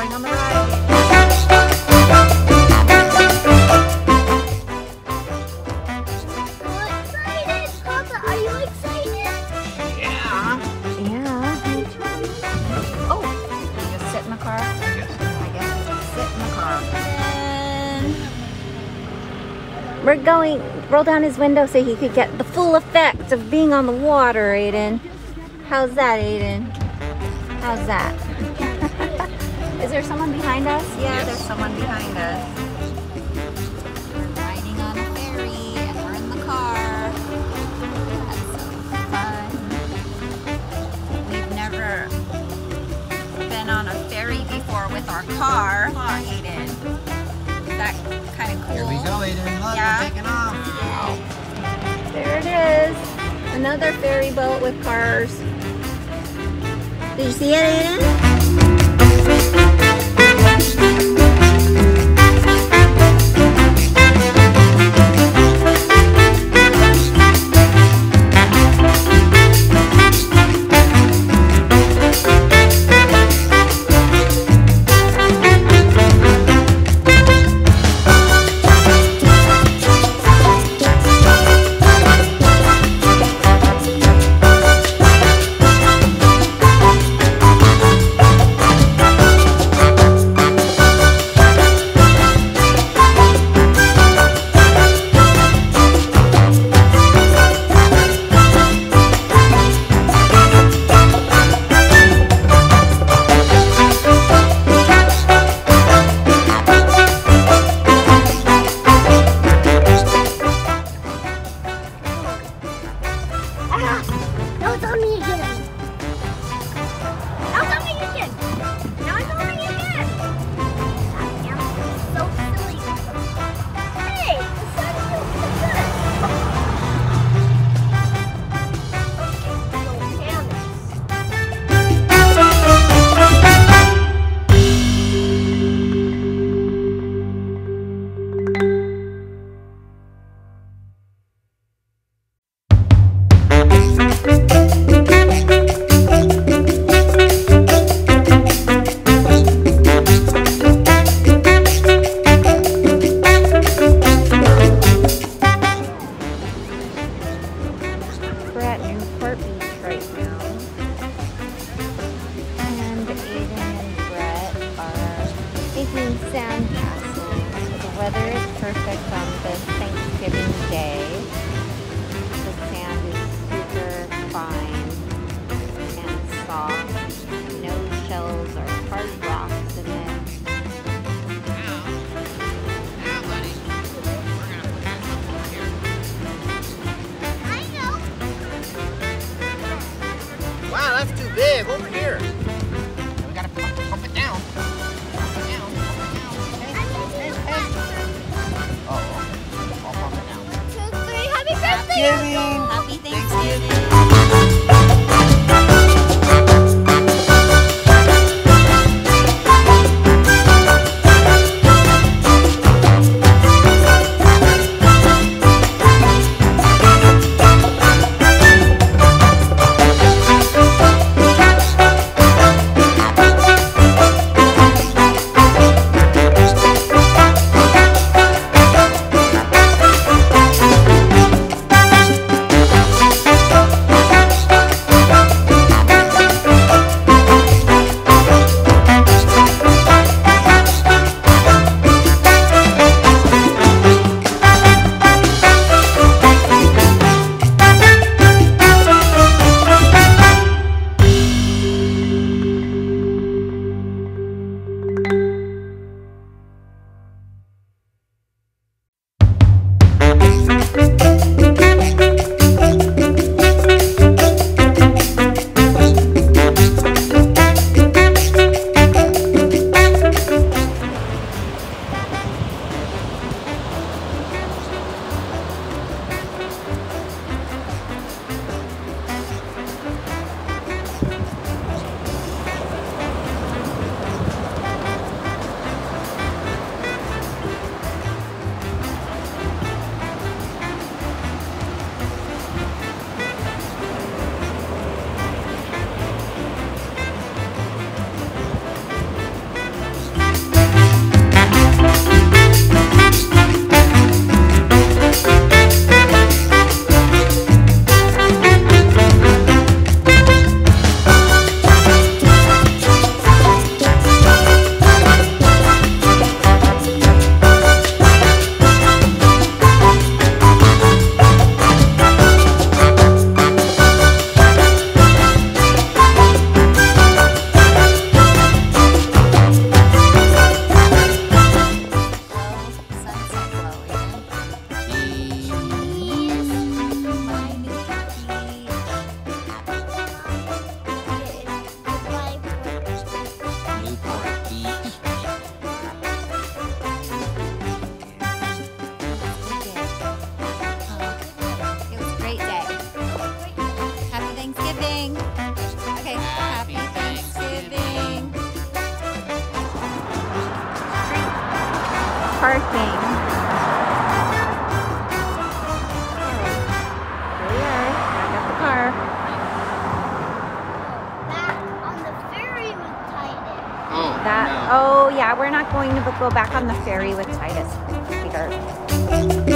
going on the ride. Papa, are you excited? Yeah. Oh, you just sit in the car? I guess we just sit in the car. And we're going, roll down his window so he could get the full effect of being on the water, Aiden. How's that, Aiden? How's that? Is there someone behind us? Yeah, Yes. there's someone behind us. We're riding on a ferry and we're in the car. That's so fun. We've never been on a ferry before with our car, huh, Aiden? Is that kind of cool? Here we go, Aiden. Look, Yeah. we're taking off. There it is. Another ferry boat with cars. Did you see it, Aiden? Now it's on me again. Now it's on me again. Now it's on me again. So silly. Hey, the sun feels so good. We're at Newport Beach right now. And Aiden and Brett are making sand castles. The weather is perfect on this Thanksgiving Day. The sand is super fine and soft. No shells or hard rocks in it. I know. Wow, that's too big. Over here. We gotta pump it down. Pump it down. Pump it down. Hey, hey, hey. Oh, I'll pump it down. 1, 2, 3, parking. Here we are. Back at the car. Back on the ferry with Titus. Oh, Oh yeah, we're not going to go back on the ferry with Titus, sweetheart.